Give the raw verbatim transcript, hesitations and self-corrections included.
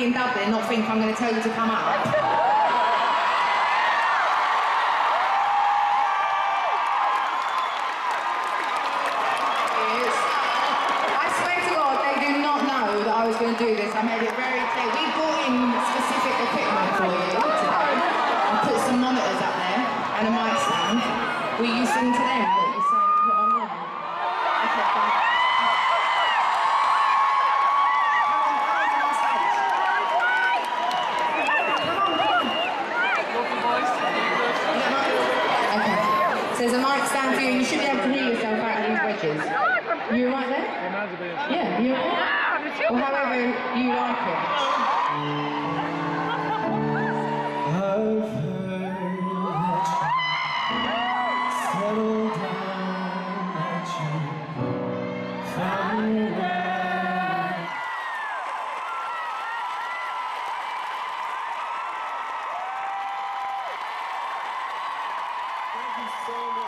me in Dublin not think I'm going to tell you to come out? I was going to do this. I made it very clear. We brought in specific equipment for you today. I put some monitors up there and a mic stand. Will you sing to them what you sang put on Ronan? Okay, fine. Okay. So there's a mic stand for you. You should be able to hear yourself out of these wedges. You right there? Yeah, you right? Or however you like it. I've heard that you settled down, that you found where. Thank you so much.